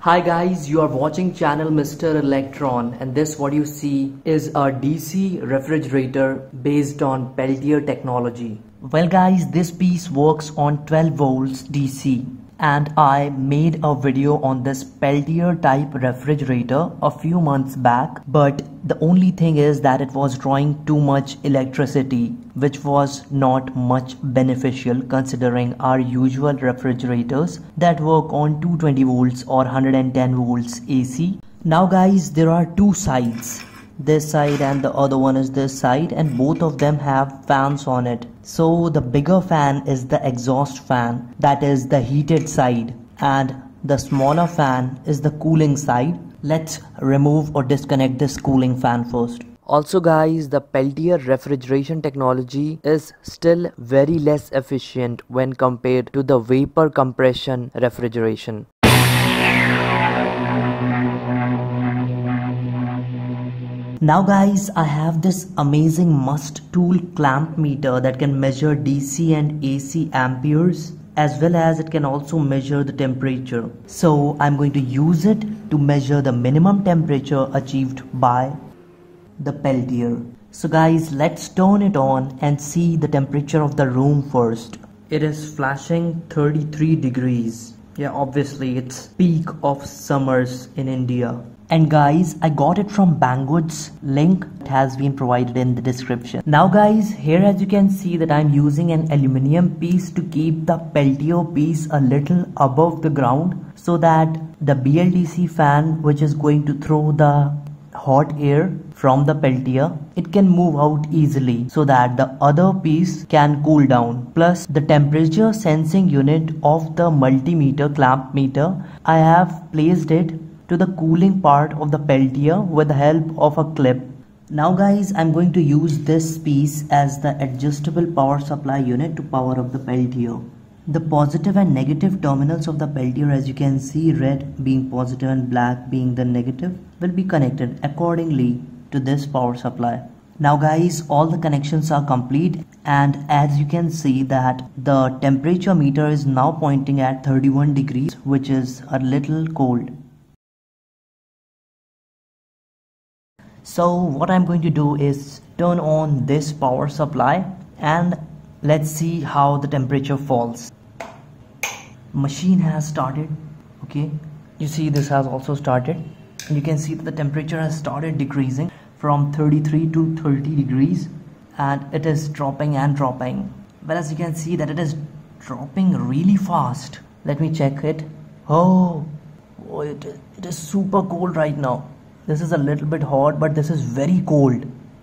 Hi guys, you are watching channel Mr. Electron, and this what you see is a DC refrigerator based on Peltier technology. Well guys, this piece works on 12 volts DC, and I made a video on this Peltier type refrigerator a few months back, but the only thing is that it was drawing too much electricity, which was not much beneficial considering our usual refrigerators that work on 220 volts or 110 volts AC. Now guys, there are two sides, this side and the other one is this side, and both of them have fans on it. So the bigger fan is the exhaust fan, that is the heated side, and the smaller fan is the cooling side. Let's remove or disconnect this cooling fan first. Also guys, the Peltier refrigeration technology is still very less efficient when compared to the vapor compression refrigeration. Now guys, I have this amazing must tool clamp meter that can measure DC and AC amperes, as well as it can also measure the temperature. So I'm going to use it to measure the minimum temperature achieved by the Peltier. So guys, let's turn it on and see the temperature of the room first. It is flashing 33 degrees. Yeah, obviously it's peak of summers in India. And guys, I got it from Banggood's. Link has been provided in the description. Now guys, here as you can see that I'm using an aluminium piece to keep the Peltier piece a little above the ground, so that the BLDC fan, which is going to throw the hot air from the Peltier, it can move out easily so that the other piece can cool down. Plus the temperature sensing unit of the multimeter clamp meter, I have placed it to the cooling part of the Peltier with the help of a clip. Now guys, I'm going to use this piece as the adjustable power supply unit to power up the Peltier. The positive and negative terminals of the Peltier, as you can see, red being positive and black being the negative, will be connected accordingly to this power supply. Now guys, all the connections are complete, and as you can see that the temperature meter is now pointing at 31 degrees, which is a little cold. So what I'm going to do is turn on this power supply and let's see how the temperature falls. Machine has started. Okay, you see this has also started, and you can see that the temperature has started decreasing from 33 to 30 degrees, and it is dropping and dropping. But as you can see that it is dropping really fast. Let me check it. Oh, it is super cold right now. This is a little bit hot, but this is very cold.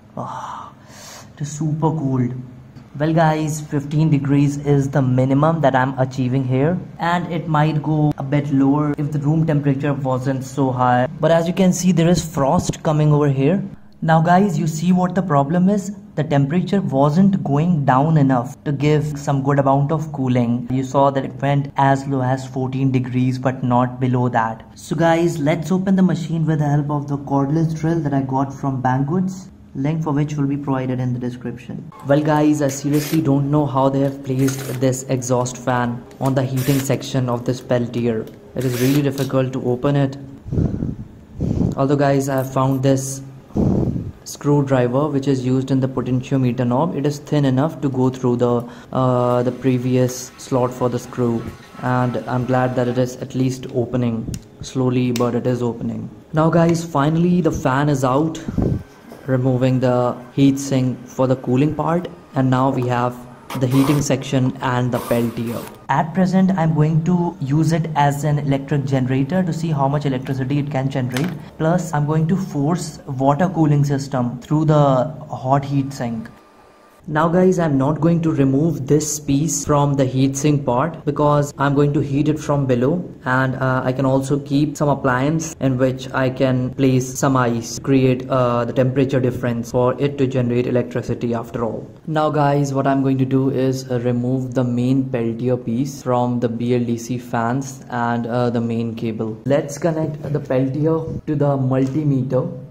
It is super cold. Well guys, 15 degrees is the minimum that I'm achieving here, and it might go a bit lower if the room temperature wasn't so high. But as you can see, there is frost coming over here. Now guys, you see what the problem is? The temperature wasn't going down enough to give some good amount of cooling. You saw that it went as low as 14 degrees but not below that. So guys, let's open the machine with the help of the cordless drill that I got from Banggood's, link for which will be provided in the description. Well guys, I seriously don't know how they have placed this exhaust fan on the heating section of this Peltier. It is really difficult to open it. Although guys, I have found this screwdriver which is used in the potentiometer knob. It is thin enough to go through the previous slot for the screw, and I'm glad that it is at least opening slowly, but it is opening. Now guys, finally the fan is out, removing the heat sink for the cooling part, and now we have the heating section and the Peltier. At present, I'm going to use it as an electric generator to see how much electricity it can generate. Plus, I'm going to force water cooling system through the hot heat sink. Now guys, I'm not going to remove this piece from the heatsink part because I'm going to heat it from below, and I can also keep some appliance in which I can place some ice, create the temperature difference for it to generate electricity after all. Now guys, what I'm going to do is remove the main Peltier piece from the BLDC fans and the main cable. Let's connect the Peltier to the multimeter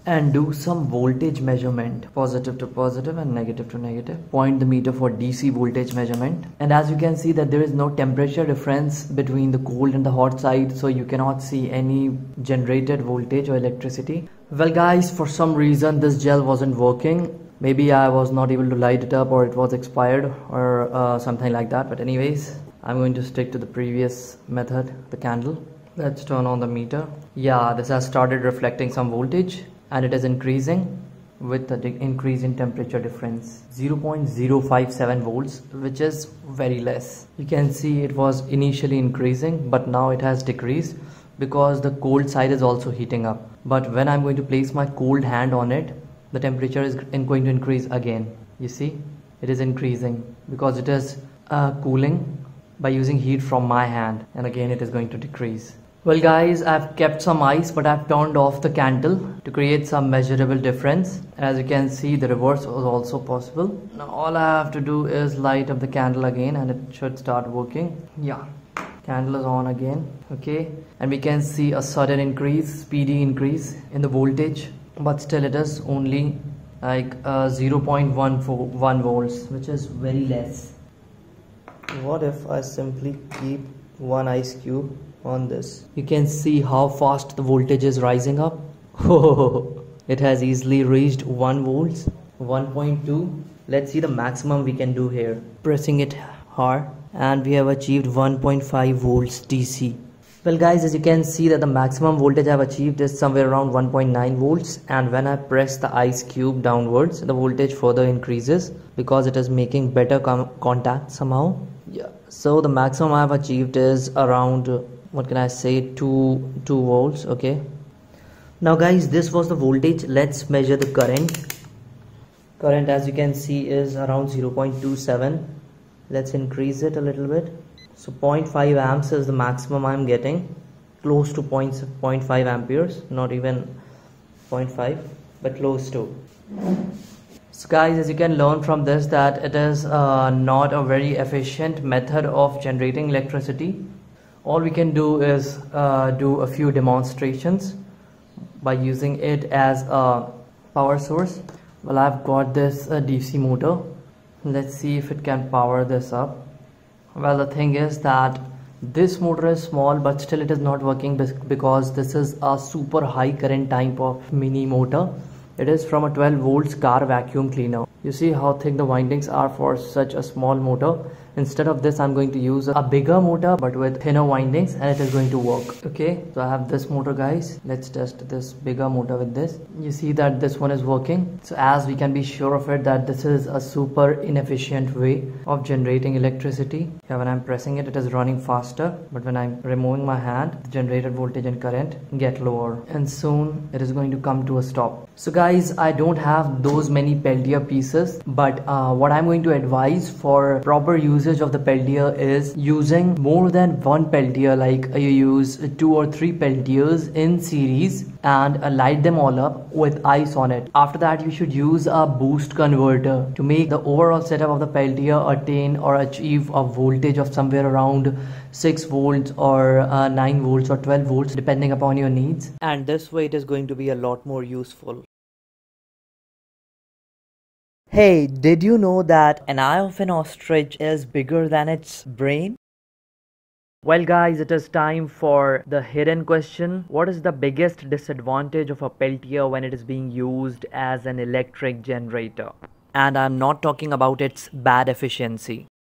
and do some voltage measurement, positive to positive and negative to negative. Point the meter for DC voltage measurement, and as you can see that there is no temperature difference between the cold and the hot side, so you cannot see any generated voltage or electricity. Well guys, for some reason this gel wasn't working. Maybe I was not able to light it up, or it was expired, or something like that. But anyways, I'm going to stick to the previous method, the candle. Let's turn on the meter. Yeah, this has started reflecting some voltage, and it is increasing with the increase in temperature difference. 0.057 volts, which is very less. You can see it was initially increasing, but now it has decreased because the cold side is also heating up. But when I'm going to place my cold hand on it, the temperature is going to increase again. You see, it is increasing because it is cooling by using heat from my hand, and again it is going to decrease. Well guys, I've kept some ice, but I've turned off the candle to create some measurable difference. As you can see, the reverse was also possible. Now all I have to do is light up the candle again, and it should start working. Yeah, candle is on again. Okay, and we can see a sudden increase, speedy increase in the voltage, but still it is only like 0.1 volts, which is very less. What if I simply keep one ice cube on this? You can see how fast the voltage is rising up. It has easily reached 1 volts, 1.2. Let's see the maximum we can do here. Pressing it hard, and we have achieved 1.5 volts DC. Well guys, as you can see that the maximum voltage I have achieved is somewhere around 1.9 volts, and when I press the ice cube downwards, the voltage further increases because it is making better contact somehow. Yeah, so the maximum I have achieved is around, what can I say, 2 volts. Okay, now guys, this was the voltage. Let's measure the current. Current, as you can see, is around 0.27. Let's increase it a little bit. So 0.5 amps is the maximum I'm getting, close to 0.5 amperes, not even 0.5, but close to. So guys, as you can learn from this, that it is not a very efficient method of generating electricity. All we can do is do a few demonstrations by using it as a power source. Well, I've got this DC motor. Let's see if it can power this up. Well, the thing is that this motor is small, but still it is not working because this is a super high current type of mini motor. It is from a 12 volts car vacuum cleaner. You see how thick the windings are for such a small motor. Instead of this, I'm going to use a bigger motor but with thinner windings, and it is going to work. Okay, so I have this motor guys. Let's test this bigger motor with this. You see that this one is working. So as we can be sure of it that this is a super inefficient way of generating electricity. Yeah, when I'm pressing it, it is running faster, but when I'm removing my hand, the generated voltage and current get lower, and soon it is going to come to a stop. So guys, I don't have those many Peltier pieces, but what I'm going to advise for proper usage of the Peltier is using more than one Peltier. Like you use 2 or 3 Peltiers in series and light them all up with ice on it. After that, you should use a boost converter to make the overall setup of the Peltier attain or achieve a voltage of somewhere around 6 volts or 9 volts or 12 volts depending upon your needs, and this way it is going to be a lot more useful. Hey, did you know that an eye of an ostrich is bigger than its brain? Well guys, it is time for the hidden question. What is the biggest disadvantage of a Peltier when it is being used as an electric generator? And I'm not talking about its bad efficiency.